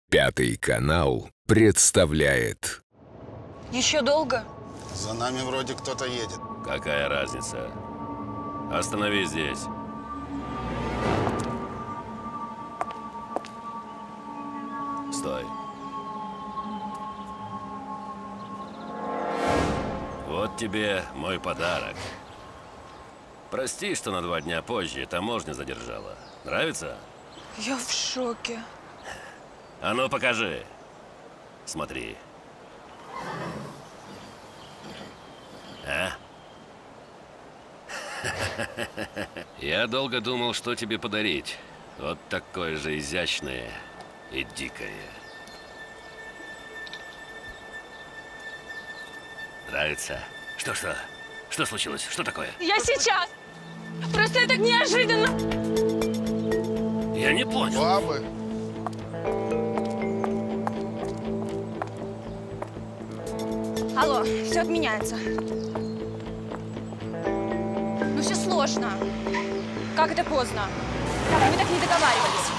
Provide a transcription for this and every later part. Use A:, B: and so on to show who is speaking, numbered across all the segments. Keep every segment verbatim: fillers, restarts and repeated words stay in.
A: Пятый канал представляет.
B: Еще долго?
C: За нами вроде кто-то едет.
D: Какая разница? Остановись здесь. Стой. Вот тебе мой подарок. Прости, что на два дня позже таможня задержала. Нравится?
B: Я в шоке.
D: А ну покажи. Смотри. А? Я долго думал, что тебе подарить. Вот такое же изящное и дикое. Нравится? Что-что? Что случилось? Что такое?
B: Я сейчас! Просто это неожиданно!
D: Я не понял.
C: Бабы.
B: Алло, все отменяется. Ну все сложно. Как это поздно? Так, мы так не договаривались.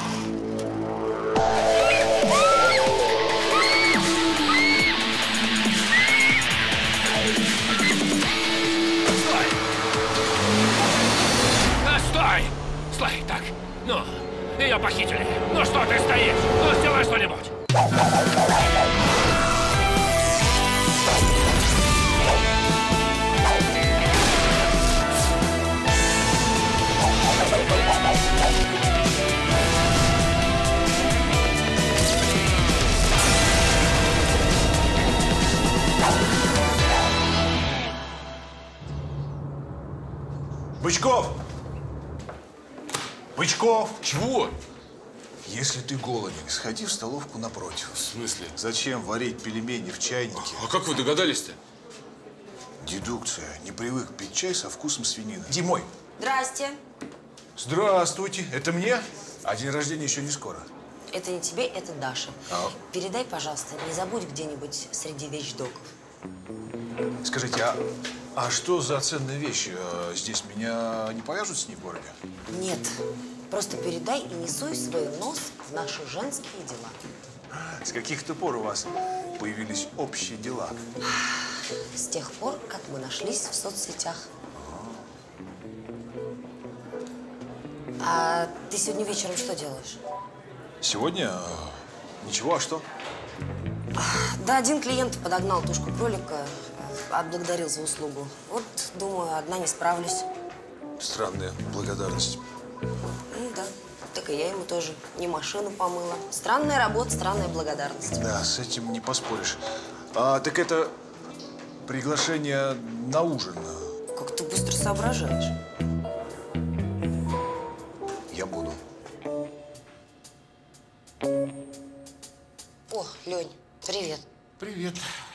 D: Стой! Стой, так, ну, ее похитили. Ну что ты стоишь? Ну, сделай что-нибудь.
E: Бычков! Бычков!
F: Чего?
E: Если ты голоден, сходи в столовку напротив.
F: В смысле?
E: Зачем варить пельмени в чайнике?
F: А как вы догадались-то?
E: Дедукция. Не привык пить чай со вкусом свинины. Димой!
G: Здрасте.
E: Здравствуйте. Это мне? А день рождения еще не скоро.
G: Это не тебе, это Даша.
E: А?
G: Передай, пожалуйста, не забудь где-нибудь среди вещдоков.
E: Скажите, а, а что за ценные вещи? А здесь меня не повяжут с ней в городе?
G: Нет, просто передай и не суй свой нос в наши женские дела.
E: С каких-то пор у вас появились общие дела?
G: С тех пор, как мы нашлись в соцсетях. А ты сегодня вечером что делаешь?
E: Сегодня? Ничего, а что?
G: Да, один клиент подогнал тушку кролика, отблагодарил за услугу. Вот, думаю, одна не справлюсь.
E: Странная благодарность.
G: Ну да, так и я ему тоже не машину помыла. Странная работа, странная благодарность.
E: Да, с этим не поспоришь. А, так это приглашение на ужин.
G: Как ты быстро соображаешь.
E: Я буду.
G: О, Лень, привет.
F: Привет.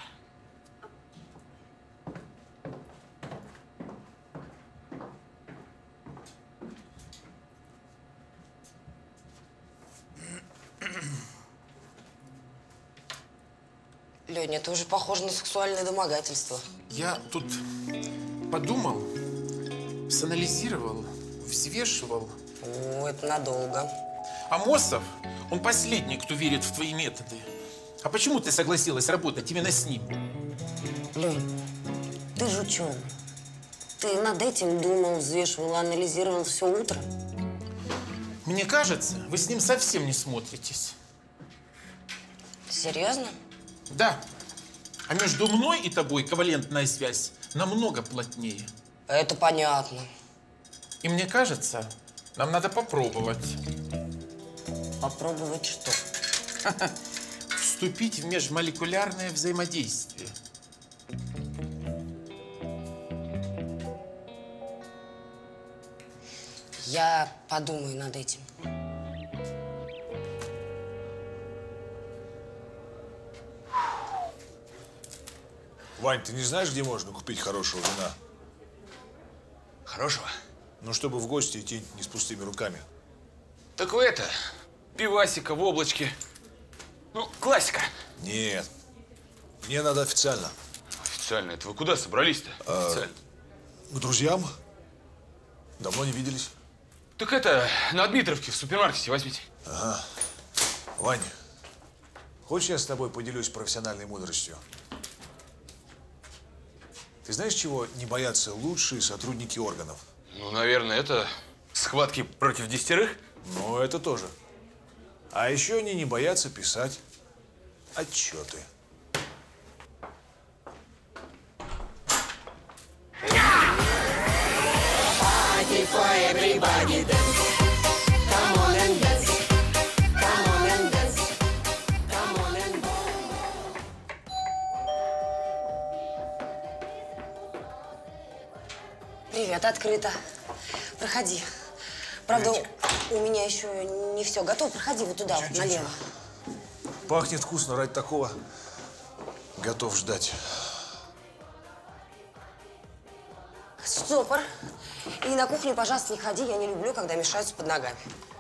G: Лень, это уже похоже на сексуальное домогательство.
F: Я тут подумал, санализировал, взвешивал.
G: О, это надолго.
F: Амосов, он последний, кто верит в твои методы. А почему ты согласилась работать именно с ним?
G: Лень, ты же ученый. Ты над этим думал, взвешивал, анализировал все утро?
F: Мне кажется, вы с ним совсем не смотритесь.
G: Серьезно?
F: Да. А между мной и тобой ковалентная связь намного плотнее.
G: Это понятно.
F: И мне кажется, нам надо попробовать.
G: Попробовать что?
F: Вступить в межмолекулярное взаимодействие.
G: Я подумаю над этим.
E: Вань, ты не знаешь, где можно купить хорошего вина?
H: Хорошего?
E: Ну, чтобы в гости идти не с пустыми руками.
H: Так вы это, пивасика в облачке. Ну, классика.
E: Нет. Мне надо официально.
H: Официально? Это вы куда собрались-то?
E: А,
H: Официально.
E: К друзьям. Давно не виделись.
H: Так это, на Дмитровке в супермаркете возьмите.
E: Ага. Вань, Хочешь, я с тобой поделюсь профессиональной мудростью? Ты знаешь, чего не боятся лучшие сотрудники органов?
H: Ну, наверное, это схватки против десятерых?
E: Ну, это тоже. А еще они не боятся писать отчеты.
G: Привет, открыто. Проходи. Правда,
E: Приветик.
G: у меня еще не все готово. Проходи вот туда, вот, налево.
E: Пахнет вкусно, ради такого готов ждать.
G: Стопор. И на кухню, пожалуйста, не ходи. Я не люблю, когда мешаются под ногами.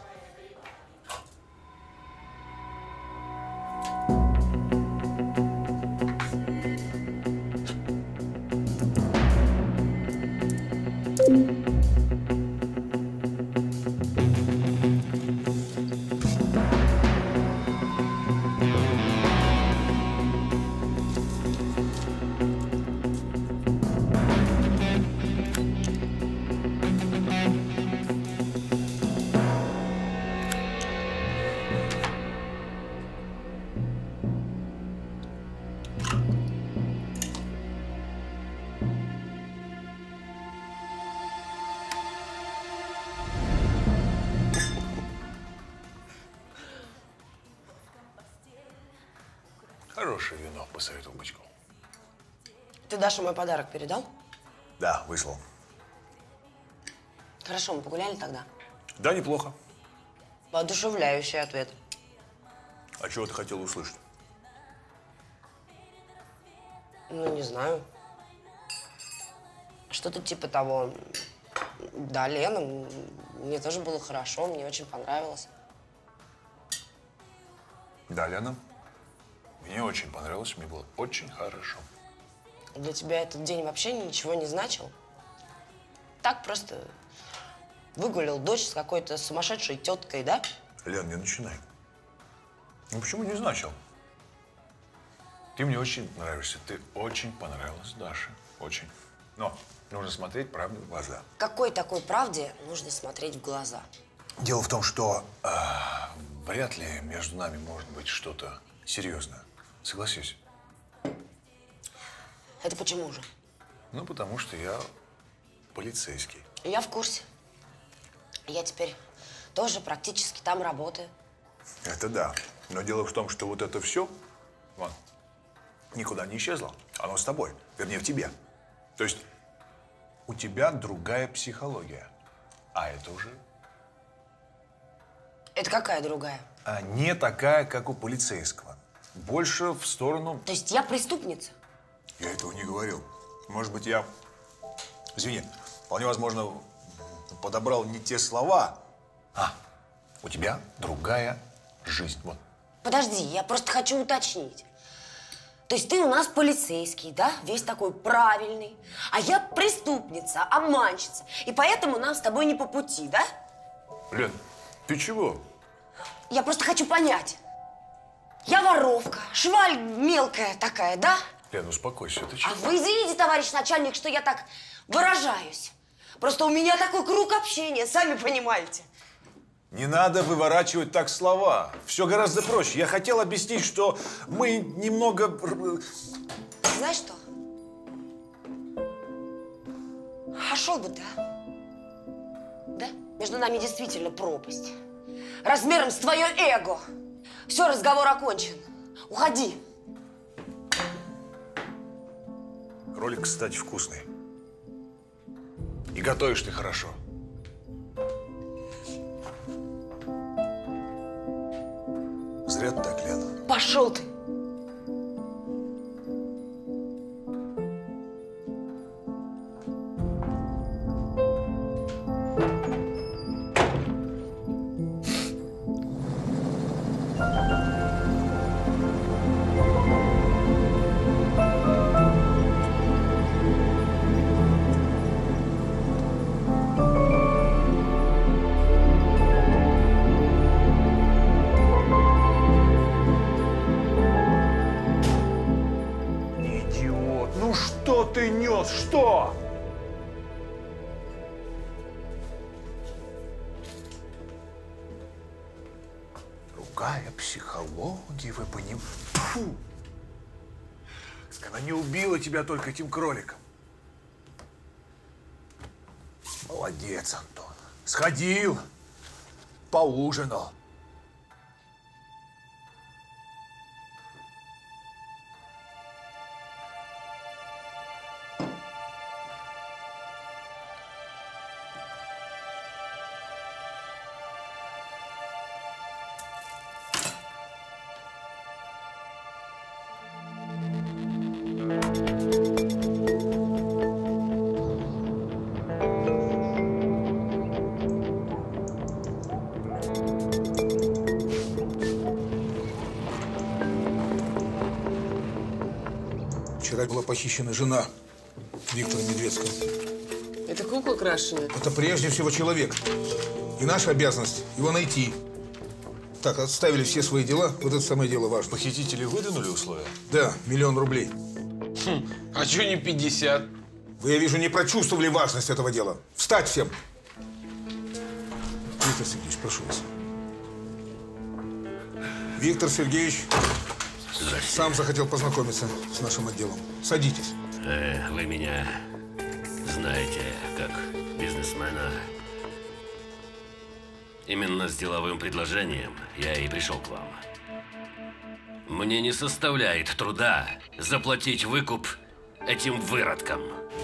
E: Хорошее вино, посоветовал Бычков.
G: Ты Даше мой подарок передал?
E: Да, выслал.
G: Хорошо, мы погуляли тогда.
E: Да, неплохо.
G: Воодушевляющий ответ.
E: А чего ты хотел услышать?
G: Ну, не знаю. Что-то типа того. Да, Лена, мне тоже было хорошо, мне очень понравилось.
E: Да, Лена. Мне очень понравилось, мне было очень хорошо.
G: Для тебя этот день вообще ничего не значил? Так просто выгулил дочь с какой-то сумасшедшей теткой, да?
E: Лен, не начинай. Ну почему не значил? Ты мне очень нравишься. Ты очень понравилась Даше. Очень. Но нужно смотреть правде в глаза.
G: Какой такой правде нужно смотреть в глаза?
E: Дело в том, что э, вряд ли между нами может быть что-то серьезное. Согласись.
G: Это почему же?
E: Ну, потому что я полицейский.
G: Я в курсе. Я теперь тоже практически там работаю.
E: Это да. Но дело в том, что вот это все, вон, никуда не исчезло. Оно с тобой. Вернее, в тебе. То есть у тебя другая психология. А это уже…
G: Это какая другая?
E: А не такая, как у полицейского. Больше в сторону…
G: То есть я преступница?
E: Я этого не говорил. Может быть, я… Извини, вполне возможно, подобрал не те слова. А, у тебя другая жизнь. Вот.
G: Подожди, я просто хочу уточнить. То есть ты у нас полицейский, да? Весь такой правильный. А я преступница, обманщица. И поэтому нам с тобой не по пути, да?
E: Лен, ты чего?
G: Я просто хочу понять. Я воровка, шваль мелкая такая, да?
E: Лен, успокойся, ты чего?
G: А вы извините, товарищ начальник, что я так выражаюсь. Просто у меня такой круг общения, сами понимаете.
E: Не надо выворачивать так слова. Все гораздо проще. Я хотел объяснить, что мы немного…
G: Знаешь что? А шел бы ты, а? Да? Между нами действительно пропасть. Размером с твое эго. Все, разговор окончен. Уходи.
E: Ролик, кстати, вкусный. И готовишь ты хорошо. Зря ты так, Лена.
G: Пошел ты.
E: нес? Что? Другая психология, вы понимаете? Фу! Она не убила тебя только этим кроликом. Молодец, Антон. Сходил, поужинал.
I: Вчера была похищена жена Виктора Медведского.
J: Это кукла крашеная?
I: Это прежде всего человек. И наша обязанность его найти. Так, отставили все свои дела. Вот это самое дело важно.
E: Похитители выдвинули условия?
I: Да, миллион рублей.
H: Хм, а чё не пятьдесят?
I: Вы, я вижу, не прочувствовали важность этого дела. Встать всем! Виктор Сергеевич, прошу вас. Виктор Сергеевич сам захотел познакомиться с нашим отделом. Садитесь.
D: Э, вы меня знаете как бизнесмена. Именно с деловым предложением я и пришел к вам. Мне не составляет труда заплатить выкуп этим выродкам.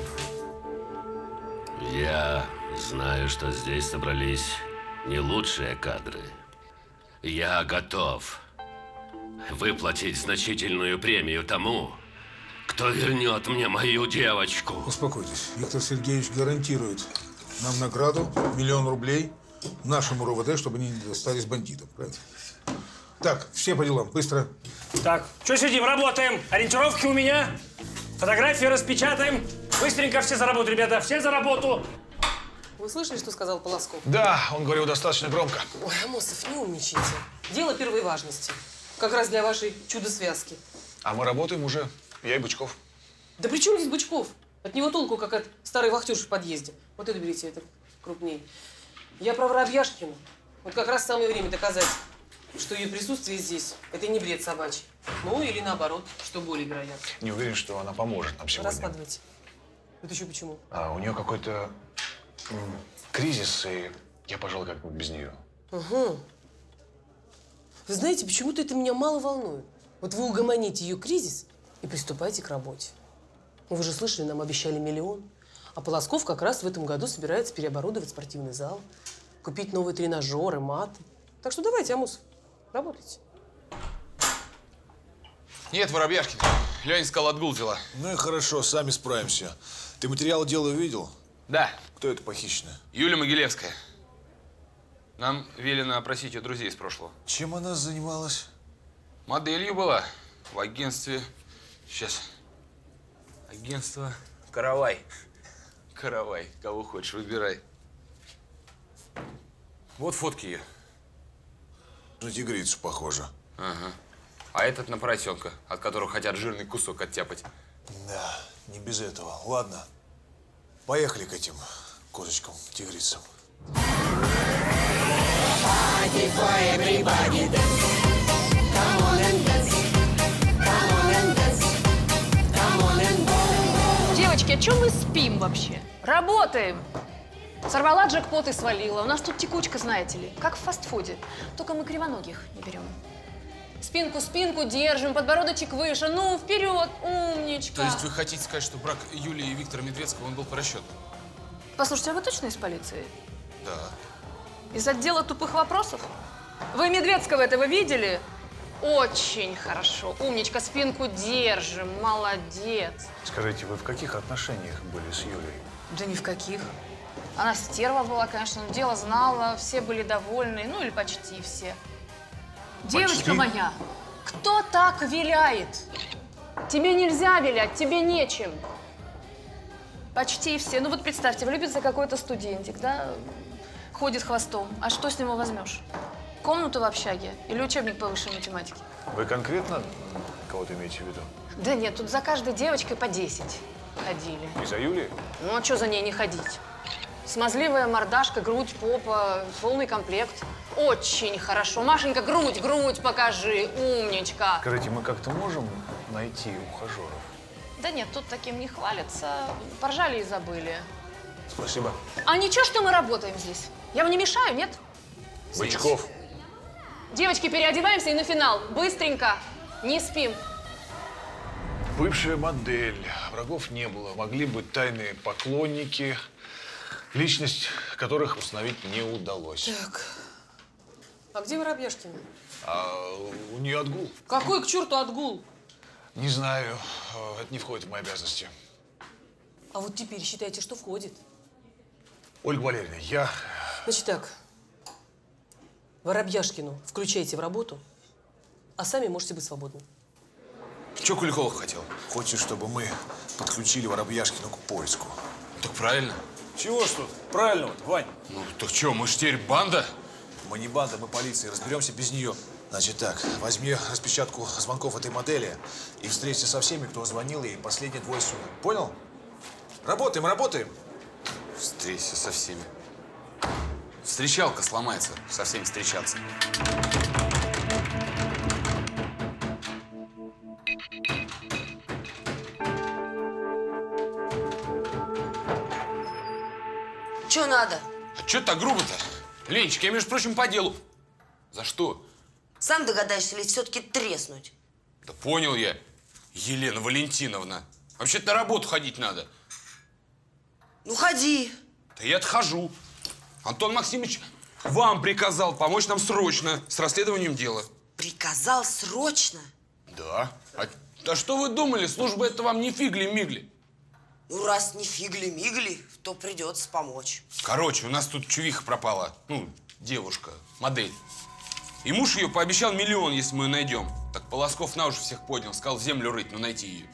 D: Я знаю, что здесь собрались не лучшие кадры. Я готов выплатить значительную премию тому, кто вернет мне мою девочку.
I: Успокойтесь. Виктор Сергеевич гарантирует нам награду миллион рублей нашему РОВД, чтобы они не достались бандитам. Правильно? Так, все по делам. Быстро.
K: Так, что сидим? Работаем. Ориентировки у меня. Фотографии распечатаем. Быстренько все за работу, ребята. Все за работу.
J: Вы слышали, что сказал Полосков?
E: Да, он говорил достаточно громко.
J: Ой, Амосов, не умничайте. Дело первой важности. Как раз для вашей чудо-связки.
E: А мы работаем уже, я и Бычков.
J: Да при чем здесь Бычков? От него толку, как от старой вахтерши в подъезде. Вот это берите, это крупнее. Я про Воробьяшкину. Вот как раз самое время доказать, что ее присутствие здесь – это не бред собачий. Ну, или наоборот, что более вероятно.
E: Не уверен, что она поможет нам сегодня.
J: Раскладывайте. Это еще почему?
E: А, у нее какой-то кризис, и я, пожалуй, как-нибудь без нее.
J: Угу. Вы знаете, почему-то это меня мало волнует. Вот вы угомоните ее кризис и приступайте к работе. Вы же слышали, нам обещали миллион. А Полосков как раз в этом году собирается переоборудовать спортивный зал, купить новые тренажеры, маты. Так что давайте, Амосов, работайте.
H: Нет, Воробьяшкин, я искал отгул дела.
E: Ну и хорошо, сами справимся. Ты материал дела видел?
H: Да.
E: Кто это похищенная?
H: Юля Могилевская. Нам велено опросить ее друзей из прошлого.
E: Чем она занималась?
H: Моделью была в агентстве. Сейчас. Агентство Каравай. Каравай. Кого хочешь, выбирай. Вот фотки ее.
E: На тигрицу похоже.
H: Ага. А этот на поросенка, от которого хотят жирный кусок оттяпать.
E: Да, не без этого. Ладно, поехали к этим козочкам-тигрицам.
B: Девочки, о чем мы спим вообще? Работаем. Сорвала джекпот и свалила. У нас тут текучка, знаете ли, как в фастфуде. Только мы кривоногих не берем. Спинку, спинку держим, подбородочек выше. Ну, вперед, умничка.
H: То есть вы хотите сказать, что брак Юлии и Виктора Медведского, он был по расчету?
B: Послушайте, а вы точно из полиции?
H: Да.
B: Из отдела тупых вопросов? Вы Медведского этого видели? Очень хорошо. Умничка, спинку держим. Молодец.
E: Скажите, вы в каких отношениях были с Юлей?
B: Да ни в каких. Она стерва была, конечно, но дело знала, все были довольны, ну или почти все. Почти? Девочка моя, кто так виляет? Тебе нельзя вилять, тебе нечем. Почти все. Ну вот представьте, влюбится какой-то студентик, да, ходит хвостом. А что с него возьмешь? Комнату в общаге или учебник по высшей математике?
E: Вы конкретно кого-то имеете в виду?
B: Да нет, тут за каждой девочкой по десять. ходили.
E: И за Юлией?
B: Ну, а что за ней не ходить? Смазливая мордашка, грудь, попа, полный комплект. Очень хорошо. Машенька, грудь, грудь покажи, умничка.
E: Скажите, мы как-то можем найти ухажеров?
B: Да нет, тут таким не хвалятся. Поржали и забыли.
E: Спасибо.
B: А ничего, что мы работаем здесь? Я вам не мешаю, нет?
E: Бычков.
B: Девочки, переодеваемся и на финал. Быстренько. Не спим.
E: Бывшая модель. Врагов не было. Могли быть тайные поклонники, личность которых установить не удалось.
J: Так. А где Воробьяшкина?
E: А у нее отгул.
J: Какой к черту отгул?
E: Не знаю. Это не входит в мои обязанности.
J: А вот теперь считайте, что входит.
E: Ольга Валерьевна, я…
J: Значит так. Воробьяшкину включайте в работу, а сами можете быть свободны.
E: Что Куликова хотел? Хочет, чтобы мы подключили Воробьяшкину к поиску.
H: Так правильно.
L: Чего ж тут правильного-то, Вань?
H: Ну, так что, мы ж теперь банда?
E: Мы не банда, мы полиция. Разберемся без нее. Значит так, возьми распечатку звонков этой модели и встреться со всеми, кто звонил ей последние двое суток. Понял? Работаем, работаем.
H: Встреться со всеми. Встречалка сломается, со всеми встречаться.
G: Че надо?
H: А что так грубо-то? Ленечка, я, между прочим, по делу. За что?
G: Сам догадаешься или все-таки треснуть?
H: Да понял я, Елена Валентиновна. Вообще-то на работу ходить надо.
G: Ну, ходи.
H: Да я отхожу. Антон Максимович вам приказал помочь нам срочно с расследованием дела.
G: Приказал срочно?
H: Да. А, а что вы думали? Служба это вам не фигли-мигли.
G: Ну, раз не фигли-мигли, то придется помочь.
H: Короче, у нас тут чувиха пропала. Ну, девушка, модель. И муж ее пообещал миллион, если мы ее найдем. Так Полосков на уши всех поднял, сказал землю рыть, но найти ее.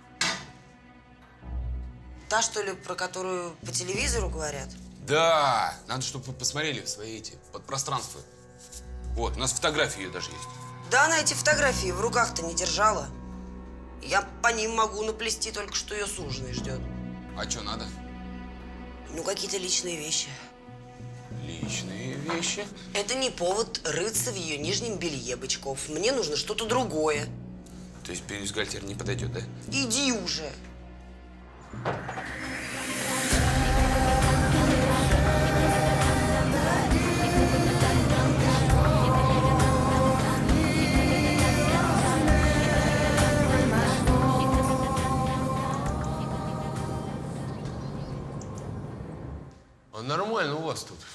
G: Та, что ли, про которую по телевизору говорят?
H: Да, надо, чтобы вы посмотрели в свои эти подпространства. Вот, у нас фотографии ее даже есть.
G: Да, она эти фотографии в руках-то не держала. Я по ним могу наплести только, что ее суженый ждет.
H: А что надо?
G: Ну, какие-то личные вещи.
H: Личные вещи?
G: Это не повод рыться в ее нижнем белье, Бычков. Мне нужно что-то другое.
H: То есть бюстгальтер не подойдет, да?
G: Иди уже.
M: А нормально у вас тут.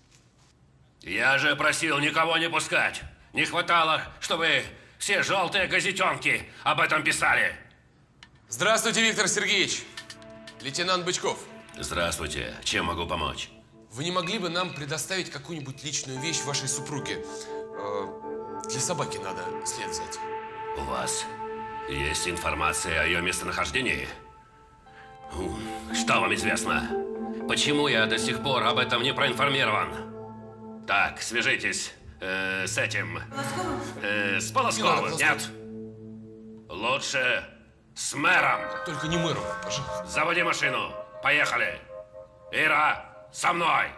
D: Я же просил никого не пускать. Не хватало, чтобы все желтые газетенки об этом писали.
M: Здравствуйте, Виктор Сергеевич. Лейтенант Бычков.
D: Здравствуйте. Чем могу помочь?
M: Вы не могли бы нам предоставить какую-нибудь личную вещь вашей супруги? Э, для собаки надо след взять.
D: У вас есть информация о ее местонахождении? Что вам известно? Почему я до сих пор об этом не проинформирован? Так, свяжитесь э, с этим. Э, с Полосковым,
M: Не
D: нет? Лучше с мэром.
M: Только не мэром, пожалуйста.
D: Заводи машину. Поехали. Ира, со мной.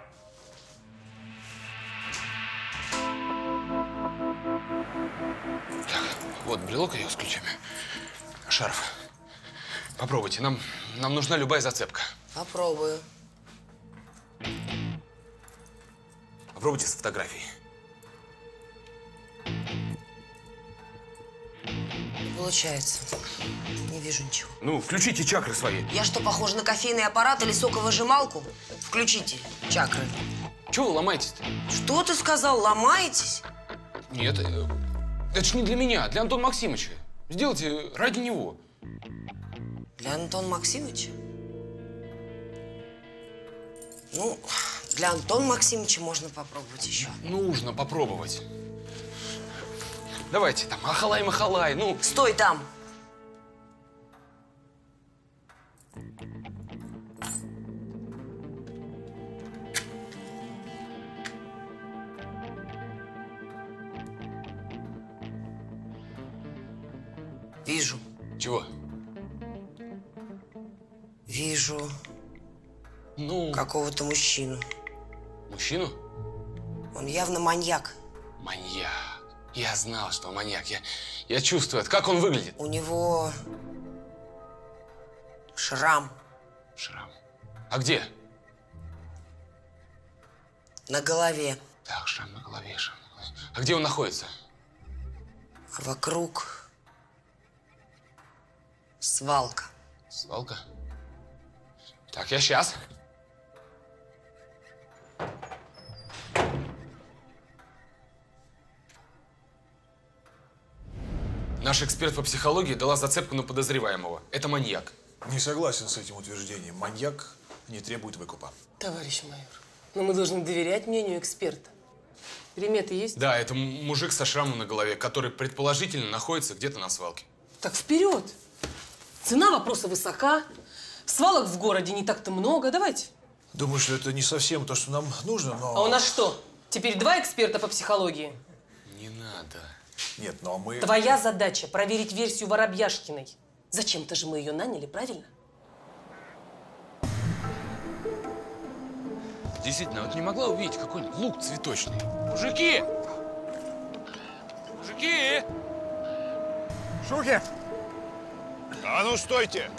H: Так, вот брелок ее с ключами. Шарф. Попробуйте. Нам, нам нужна любая зацепка.
G: Попробую.
H: Попробуйте с фотографией.
G: Не получается. Не вижу ничего.
H: Ну, включите чакры свои.
G: Я что, похожа на кофейный аппарат или соковыжималку? Включите чакры.
H: Чего вы ломаетесь-то?
G: Что ты сказал? Ломаетесь?
H: Нет, э, это ж не для меня, для Антона Максимовича. Сделайте ради него.
G: Для Антона Максимовича? Ну, для Антона Максимовича можно попробовать еще.
H: Нужно попробовать. Давайте там, ахалай-махалай, ну.
G: Стой там! Вижу.
H: Чего?
G: Вижу.
H: Ну?
G: Какого-то мужчину.
H: Мужчину?
G: Он явно маньяк.
H: Маньяк. Я знал, что он маньяк. Я, я чувствую это. Как он выглядит?
G: У него шрам.
H: Шрам. А где?
G: На голове.
H: Так, шрам на голове, шрам на голове. А где он находится?
G: А вокруг свалка.
H: Свалка? Так, я сейчас. Наш эксперт по психологии дала зацепку на подозреваемого. Это маньяк.
E: Не согласен с этим утверждением. Маньяк не требует выкупа.
J: Товарищ майор, но мы должны доверять мнению эксперта. Приметы есть?
H: Да, это мужик со шрамом на голове, который предположительно находится где-то на свалке.
J: Так вперед! Цена вопроса высока, свалок в городе не так-то много. Давайте.
E: Думаю, что это не совсем то, что нам нужно, но…
J: А у нас что, теперь два эксперта по психологии?
H: Не надо.
E: Нет, но мы…
J: Твоя задача – проверить версию Воробьяшкиной. Зачем-то же мы ее наняли, правильно?
H: Действительно, вот не могла увидеть какой-нибудь лук цветочный. Мужики! Мужики!
L: Шухер!
E: А ну, стойте!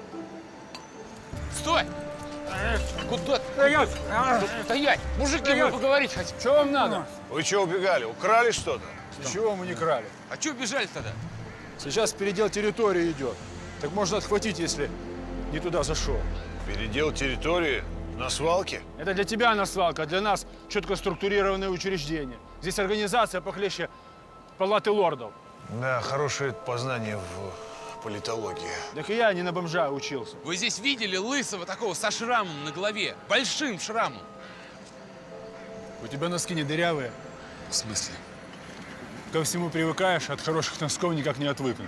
H: Стой! Куда? Стоять! Стоять! Мужики, мы поговорить хотим.
L: Что вам надо?
E: Вы что, убегали? Украли что-то?
L: Ничего мы не крали.
H: А что бежали тогда?
L: Сейчас передел территории идет. Так можно отхватить, если не туда зашел.
E: Передел территории на свалке?
L: Это для тебя на свалка, а для нас четко структурированное учреждение. Здесь организация похлеще палаты лордов.
E: Да, хорошее познание в политологии.
L: Так и я не на бомжа учился.
M: Вы здесь видели лысого такого со шрамом на голове? Большим шрамом.
L: У тебя носки не дырявые.
M: В смысле?
L: Ко всему привыкаешь, от хороших носков никак не отвыкнуть.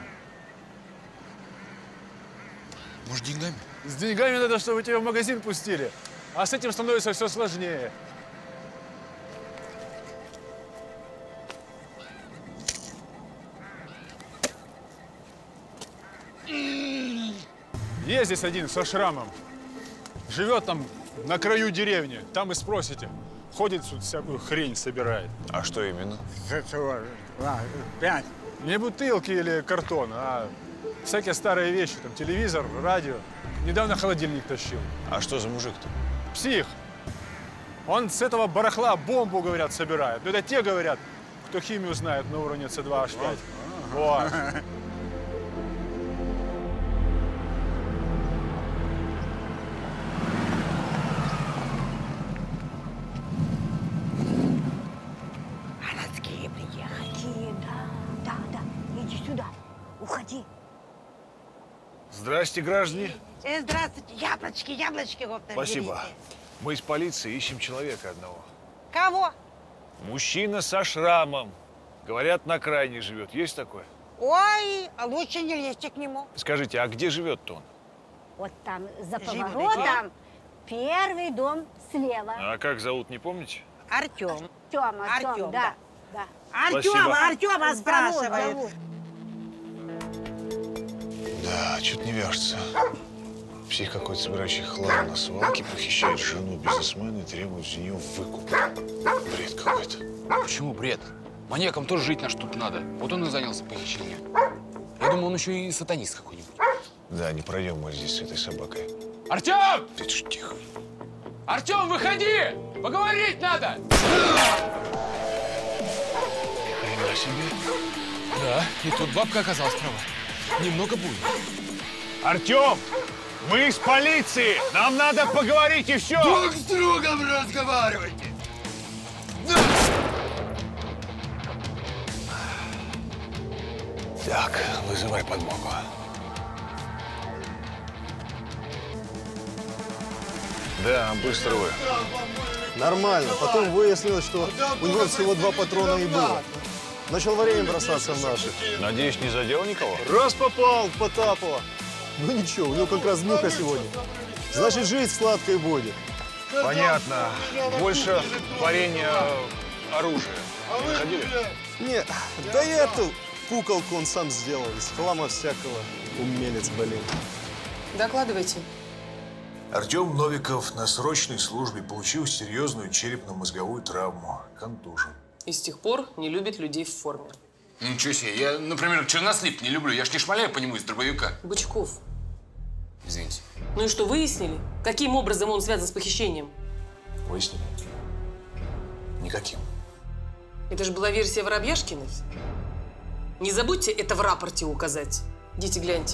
M: Может, деньгами?
L: С деньгами надо, чтобы тебя в магазин пустили. А с этим становится все сложнее. Есть здесь один со шрамом. Живет там на краю деревни. Там и спросите. Ходит тут всякую хрень собирает.
E: А что именно?
L: Пять. Не бутылки или картон, а всякие старые вещи. Там телевизор, радио. Недавно холодильник тащил.
E: А что за мужик-то?
L: Псих. Он с этого барахла бомбу, говорят, собирает. Ну, это те, говорят, кто химию знает на уровне С два H пять. Вот.
N: Городские приехали, да, да, да. Иди сюда, уходи.
E: Здрасте, граждане.
N: Э, здравствуйте, яблочки, яблочки, гоптер,
E: Спасибо.
N: берите.
E: Мы из полиции ищем человека одного.
N: Кого?
E: Мужчина со шрамом. Говорят, на крайне живет. Есть такое?
N: Ой, а лучше не лезьте к нему.
E: Скажите, а где живет-то он?
O: Вот там за
N: Живут
O: поворотом первый дом слева.
E: А как зовут, не помните?
N: Артем.
O: Тёма,
N: Артём,
O: Артём,
N: да.
O: да.
N: Артема, Артема
O: Зовут,
N: спрашивает.
O: зовут.
E: Да, что-то не вяжется. Псих какой-то, собирающий хлам на свалке, похищает жену бизнесмена и требует за нее выкуп. Бред какой-то.
H: Почему бред? Маньякам тоже жить на что-то надо. Вот он и занялся похищением. Я думал, он еще и сатанист какой-нибудь.
E: Да, не пройдем мы здесь с этой собакой.
H: Артем!
E: Ты ж тихо.
H: Артем, выходи! Поговорить надо!
E: Хрена себе.
M: Да, и тут бабка оказалась права. Немного больно.
E: Артем! Мы из полиции! Нам надо поговорить и все!
P: Друг с другом разговаривайте!
E: Так, вызывай подмогу. Да, быстро вы.
Q: Нормально. Потом выяснилось, что у него всего два патрона и было. Начал вареньем бросаться в наших.
E: Надеюсь, не задел никого?
Q: Раз попал в Потапова. Ну ничего, у него как раз днюха сегодня. Значит, жизнь сладкой будет.
E: Понятно. Больше варенья, оружия. Находили?
Q: Не, да и эту куколку он сам сделал. Из хлама всякого. Умелец, блин.
J: Докладывайте.
E: Артем Новиков на срочной службе получил серьезную черепно-мозговую травму, контужен.
J: И с тех пор не любит людей в форме.
H: Ничего себе. Я, например, чернослив не люблю. Я ж не шмаляю по нему из дробовика.
J: Бычков.
H: Извините.
J: Ну и что, выяснили? Каким образом он связан с похищением?
E: Выяснили? Никаким.
J: Это же была версия Воробьяшкиной. Не забудьте это в рапорте указать. Идите, гляньте.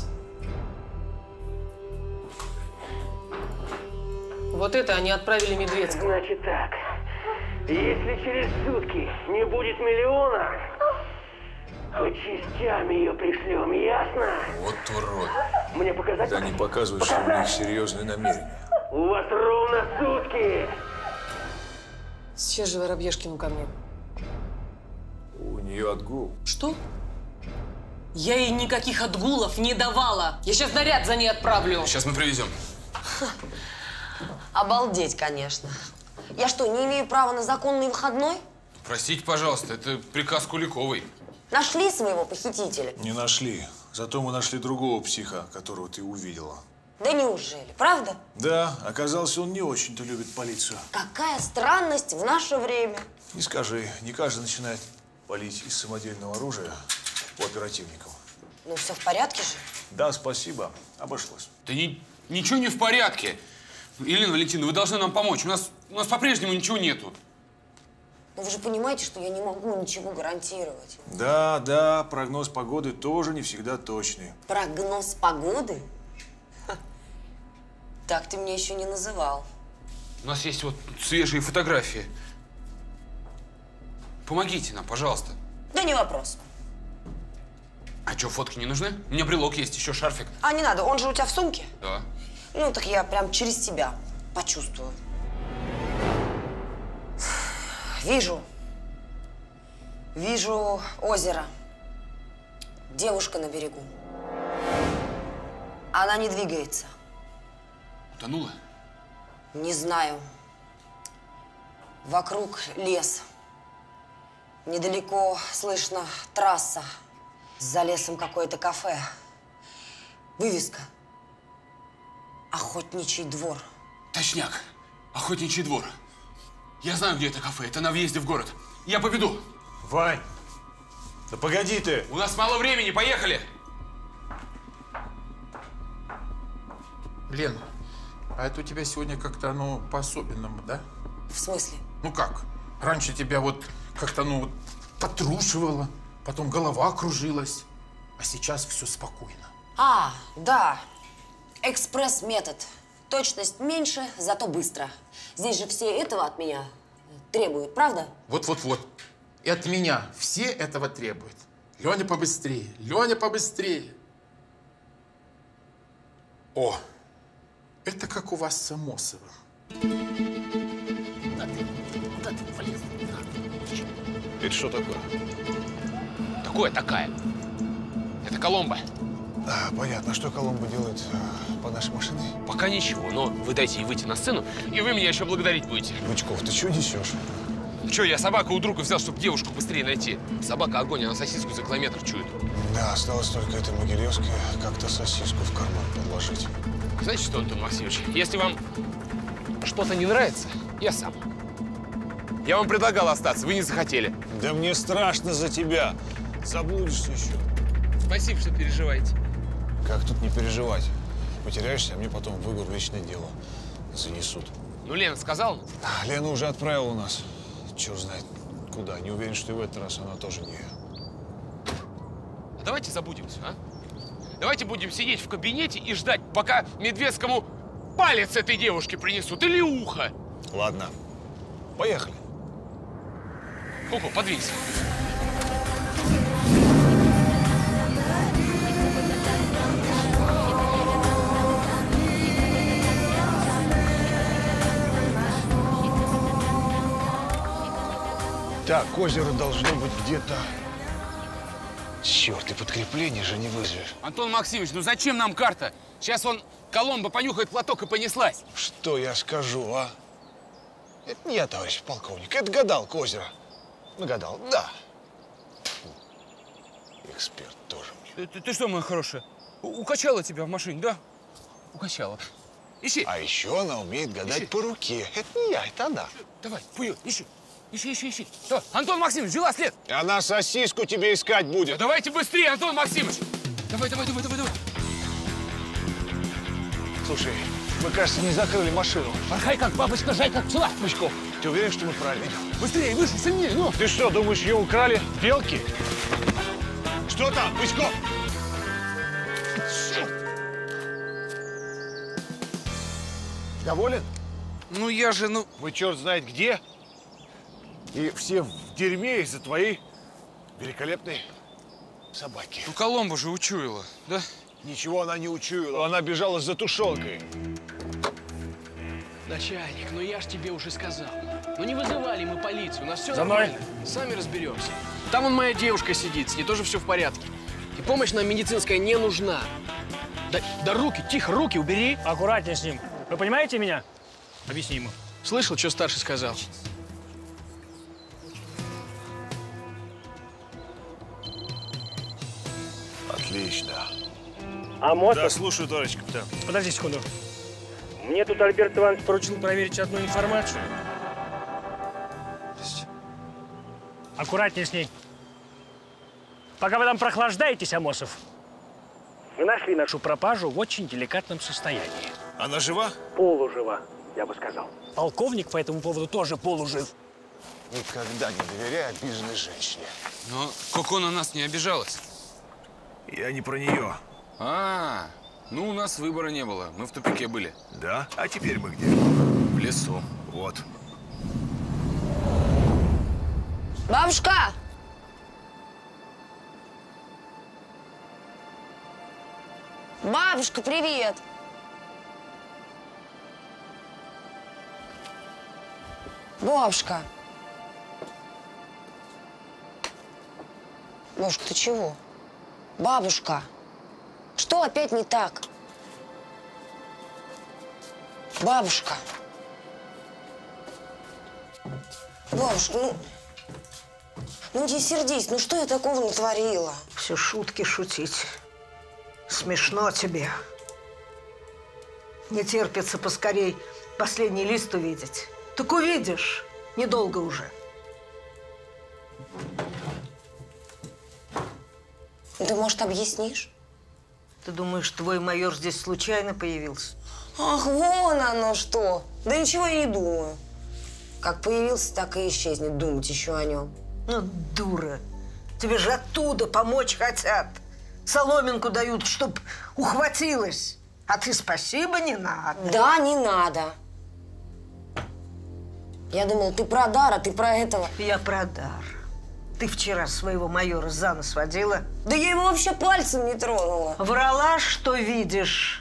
J: Вот это они отправили Медведскому.
K: Значит так, если через сутки не будет миллиона, то частями ее пришлем, ясно?
E: Вот урод.
K: Мне показать?
E: Да не показывай, что у них серьезные намерения.
K: У вас ровно сутки.
J: Сейчас же Воробьяшкину ко мне.
E: У нее отгул.
J: Что? Я ей никаких отгулов не давала. Я сейчас наряд за ней отправлю.
H: Сейчас мы привезем.
G: Обалдеть, конечно. Я что, не имею права на законный выходной?
H: Простите, пожалуйста, это приказ Куликовой.
G: Нашли своего похитителя?
E: Не нашли. Зато мы нашли другого психа, которого ты увидела.
G: Да неужели? Правда?
E: Да, оказалось, он не очень-то любит полицию.
G: Какая странность в наше время.
E: Не скажи, не каждый начинает палить из самодельного оружия у оперативников.
G: Ну, все в порядке же?
E: Да, спасибо. Обошлось.
H: Да ни, ничего не в порядке. Елена Валентиновна, вы должны нам помочь. У нас, у нас по-прежнему ничего нету.
G: Но вы же понимаете, что я не могу ничего гарантировать.
E: Да, да, прогноз погоды тоже не всегда точный.
G: Прогноз погоды? Ха. Так ты меня еще не называл.
H: У нас есть вот свежие фотографии. Помогите нам, пожалуйста.
G: Да не вопрос.
H: А что, фотки не нужны? У меня брелок есть, еще шарфик.
G: А, не надо, он же у тебя в сумке?
H: Да.
G: Ну, так я прям через тебя почувствую. Вижу. Вижу озеро. Девушка на берегу. Она не двигается.
H: Утонула?
G: Не знаю. Вокруг лес. Недалеко слышно трасса. За лесом какое-то кафе. Вывеска. Охотничий двор.
H: Точняк. Охотничий двор. Я знаю, где это кафе. Это на въезде в город. Я поведу.
E: Вань, да погоди ты.
H: У нас мало времени. Поехали.
F: Лена, а это у тебя сегодня как-то, ну, по-особенному, да?
G: В смысле?
F: Ну как? Раньше тебя вот как-то, ну, вот потрушивало, потом голова кружилась, а сейчас все спокойно.
G: А, да. Экспресс-метод. Точность меньше, зато быстро. Здесь же все этого от меня требуют, правда?
F: Вот-вот-вот. И от меня все этого требуют. Леня, побыстрее. Леня, побыстрее. О, это как у вас с Амосовым.
E: Это что такое?
M: Такое такая. Это Коломбо.
Q: А, понятно. Что Коломбо делает а, по нашей машине?
M: Пока ничего, но вы дайте ей выйти на сцену, и вы меня еще благодарить будете.
Q: Бычков, ты что несешь?
M: Че, я собаку у друга взял, чтобы девушку быстрее найти. Собака огонь, она сосиску за километр чует.
Q: Да, осталось только этой Могилевской как-то сосиску в карман подложить.
M: Знаете что, Антон Максимович, если вам что-то не нравится, я сам. Я вам предлагал остаться, вы не захотели.
Q: Да мне страшно за тебя. Заблудишься еще.
M: Спасибо, что переживаете.
Q: Как тут не переживать? Потеряешься, а мне потом в выговор личное дело занесут.
M: Ну, Лена сказала?
Q: А, Лена уже отправила нас. Черт знает куда. Не уверен, что и в этот раз она тоже не...
M: А давайте забудем все, а? Давайте будем сидеть в кабинете и ждать, пока Медведскому палец этой девушке принесут или ухо.
Q: Ладно. Поехали.
M: Ого, подвинься.
Q: Так, озеро должно быть где-то... Черт, и подкрепление же не вызовешь.
M: Антон Максимович, ну зачем нам карта? Сейчас он Коломбо понюхает платок и понеслась.
Q: Что я скажу, а? Это не я, товарищ полковник. Это гадалка озера. Нагадал, да. Фу. Эксперт тоже мне.
H: Ты, ты, ты что, моя хорошая, укачала тебя в машине, да?
M: Укачала. ищи.
Q: А еще она умеет гадать
M: Ищи.
Q: по руке. Это не я, это она.
M: Давай, Пую, ищи. Ищи, ищи, ищи. Давай. Антон Максимович, взяла след.
Q: Она сосиску тебе искать будет.
M: Да давайте быстрее, Антон Максимович. Давай, давай, давай, давай, давай.
Q: Слушай, мы, кажется, не закрыли машину.
M: Порхай как бабочка, жай как пчела.
Q: Бычков, ты уверен, что мы правильно идем?
M: Быстрее, выше, сильнее, ну.
Q: Ты что, думаешь, ее украли белки? Что там, Бычков? Доволен?
H: Ну я же, ну...
Q: Мы черт знает где. И все в дерьме из-за твоей великолепной собаки.
H: Ну Коломбо же учуяла, да?
Q: Ничего она не учуяла, она бежала за тушенкой.
R: Начальник, ну я ж тебе уже сказал. Ну не вызывали мы полицию, у нас все
S: За мной.
R: нормально. Сами разберемся. Там вон моя девушка сидит, с ней тоже все в порядке. И помощь нам медицинская не нужна. Да, да руки, тихо, руки убери.
S: Аккуратнее с ним. Вы понимаете меня? Объясни ему.
R: Слышал, что старший сказал?
Q: Отлично.
S: А мост?
Q: Да, слушаю, товарищ капитан.
S: Подожди секунду.
N: Мне тут Альберт Иванович
S: поручил проверить одну информацию. Аккуратнее с ней. Пока вы там прохлаждаетесь, Амосов,
N: Вы нашли
S: нашу пропажу в очень деликатном состоянии.
Q: Она жива?
N: полужива, я бы сказал.
S: Полковник по этому поводу тоже полужив.
Q: Никогда не доверяй обиженной женщине.
H: Но Коко на нас не обижалась.
Q: Я не про нее.
H: А, ну у нас выбора не было. Мы в тупике были.
Q: Да? А теперь мы где?
H: В лесу.
Q: Вот.
G: Бабушка! Бабушка, привет! Бабушка! Бабушка, ты чего? Бабушка! Что опять не так? Бабушка! Бабушка, ну... Ну не сердись, ну что я такого натворила?
T: Все шутки шутить. Смешно тебе. Не терпится поскорей последний лист увидеть. Так увидишь, недолго уже.
G: Ты, может, объяснишь?
T: Ты думаешь, твой майор здесь случайно появился?
G: Ах, вон оно что! Да ничего я не думаю. Как появился, так и исчезнет. Думать еще о нем.
T: Ну, дура. Тебе же оттуда помочь хотят. Соломинку дают, чтоб ухватилась. А ты спасибо не надо.
G: Да, не надо. Я думал, ты про дар, а ты про этого.
T: Я про дар. Ты вчера своего майора за нос водила?
G: Да я его вообще пальцем не тронула.
T: Врала, что видишь.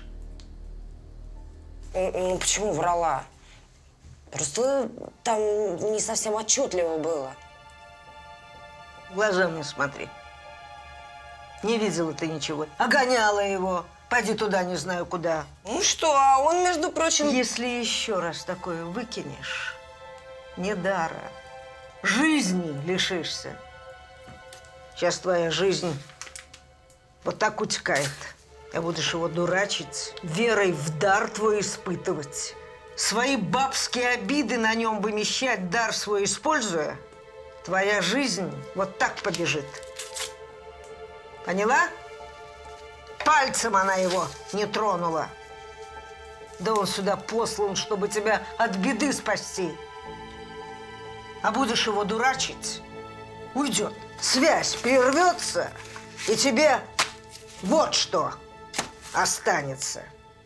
G: Ну, почему врала? Просто там не совсем отчетливо было.
T: В глаза мне смотри. Не видела ты ничего. Огоняла его. Пойди туда, не знаю куда.
G: Ну что, а он, между прочим...
T: Если еще раз такое выкинешь, не дара, жизни лишишься. Сейчас твоя жизнь вот так утекает. А будешь его дурачить, верой в дар твой испытывать. Свои бабские обиды на нем вымещать, дар свой используя, твоя жизнь вот так побежит. Поняла? Пальцем она его не тронула. Да он сюда послан, чтобы тебя от беды спасти. А будешь его дурачить, уйдет. Связь прервется, и тебе вот что останется.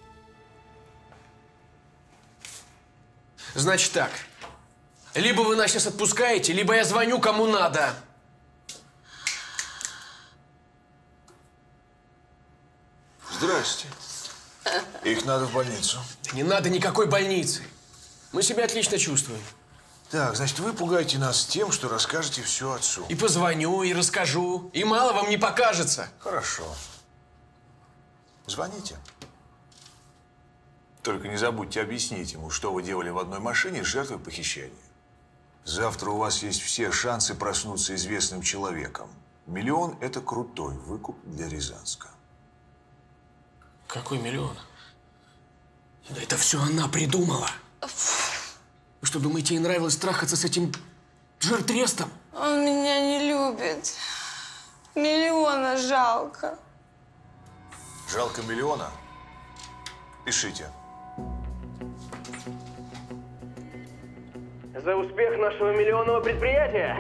R: Значит так. Либо вы нас сейчас отпускаете, либо я звоню кому надо.
Q: Здрасте. Их надо в больницу.
R: Не надо никакой больницы. Мы себя отлично чувствуем.
Q: Так, значит, вы пугаете нас тем, что расскажете все отцу.
R: И позвоню, и расскажу. И мало вам не покажется.
Q: Хорошо. Звоните. Только не забудьте объяснить ему, что вы делали в одной машине с жертвой похищения. Завтра у вас есть все шансы проснуться известным человеком. Миллион – это крутой выкуп для Рязанска.
R: Какой миллион? Да это все она придумала. Вы что, думаете, ей нравилось трахаться с этим жиртрестом?
U: Он меня не любит. Миллиона жалко.
E: Жалко миллиона? Пишите.
K: За успех нашего миллионного предприятия.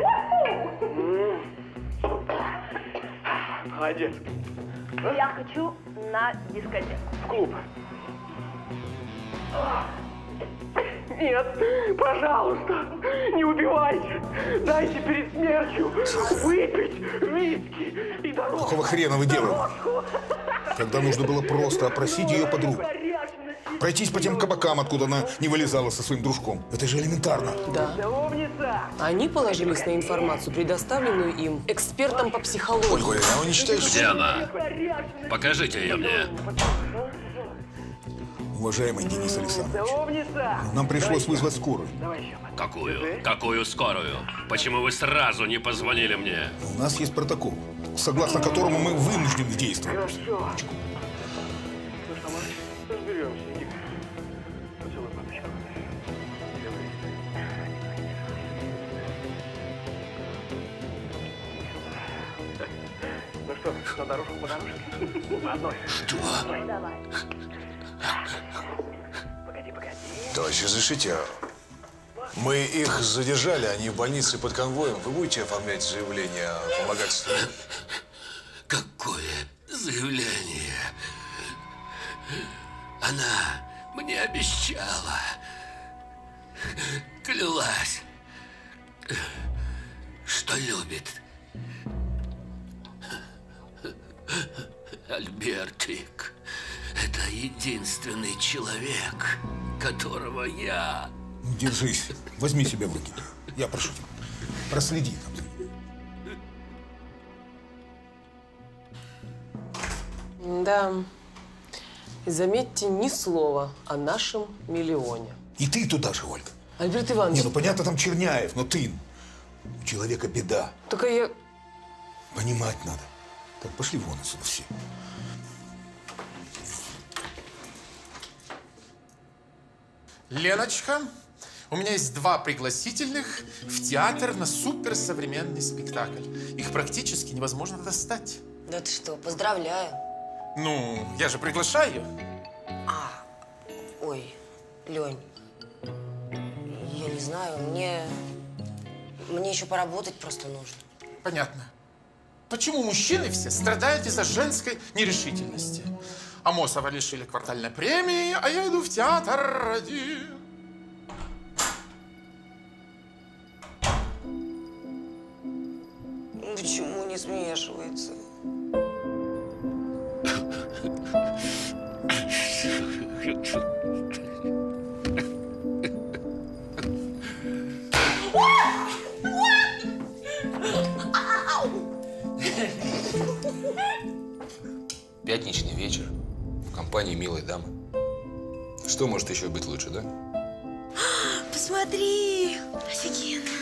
K: Молодец.
V: Я хочу на дискотеку.
K: В клуб. Нет, пожалуйста, не убивайте. Дайте перед смертью выпить виски и дорогу.
I: Какого хрена вы делали? Когда нужно было просто опросить ее подруг. Пройтись по тем кабакам, откуда она не вылезала со своим дружком. Это же элементарно.
J: Да. Они положились на информацию, предоставленную им экспертам по психологии.
E: Ольга, а вы не считаете,
D: Где она? Покажите ее мне.
I: Уважаемый Денис Александрович, нам пришлось вызвать скорую.
D: Какую? Какую скорую? Почему вы сразу не позвонили мне?
I: У нас есть протокол, согласно которому мы вынуждены действовать.
K: Ну что, на дорожку по дорожке? По одной.
D: Что?
K: Давай. Погоди, погоди.
E: Товарищ, разрешите, мы их задержали, они в больнице под конвоем. Вы будете оформлять заявление о помогательстве?
D: Какое заявление? Она мне обещала, клялась, что любит. Альбертик, это единственный человек, которого я...
I: Держись, возьми себя в руки. Я прошу тебя, проследи там.
J: Да. И заметьте, ни слова о нашем миллионе.
I: И ты туда же, Ольга.
J: Альберт Иванович.
I: Не, ну понятно, там Черняев, но ты... У человека беда.
J: Только я...
I: Понимать надо. Так, пошли вон отсюда все.
F: Леночка, у меня есть два пригласительных в театр на суперсовременный спектакль. Их практически невозможно достать.
G: Да ты что, поздравляю.
F: Ну, я же приглашаю.
G: А, ой, Лень, я не знаю, мне... Мне еще поработать просто нужно.
F: Понятно. Почему мужчины все страдают из-за женской нерешительности? Амосова лишили квартальной премии, а я иду в театр один.
G: Почему не смешивается?
H: Пятничный вечер в компании милой дамы. Что может еще быть лучше, да?
U: Посмотри, офигенно.